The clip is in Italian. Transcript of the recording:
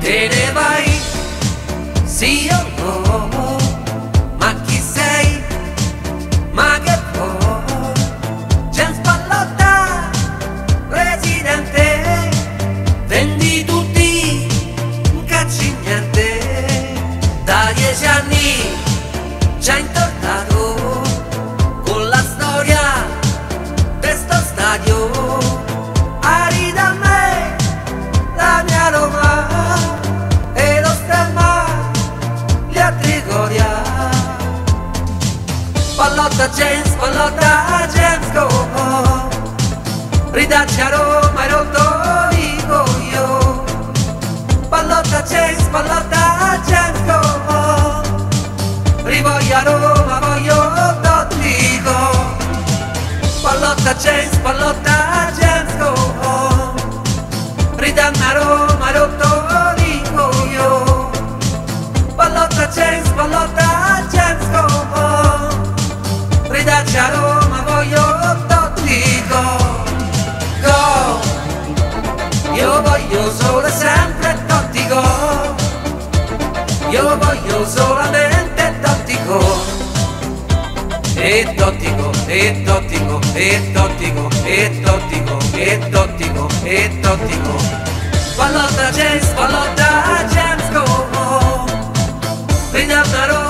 Te ne vai, sì o no? Ma chi sei? Ma che vuoi? James Pallotta, presidente, vendi tutti, cacci niente. Da 10 anni ci ha intortato con la storia di sto stadio. Arida a me la mia Roma e lo stemma gli altri Goria. Pallotta James, go. Ridacci a Roma, hai rotto i coglio. Pallotta James, go. Rivoglio a Roma, voglio Dottico. Pallotta James, go. Ridanna a Roma, hai rotto i coglio. Pallotta James, go. Ridacci a Roma, voglio Dottico. Go, io voglio solo e sempre Dottico. Io voglio solamente Dottico. E Dottico, e Dottico, e Dottico, e Dottico, e Dottico, e Dottico. Pallotta James, go. Ridanna a Roma.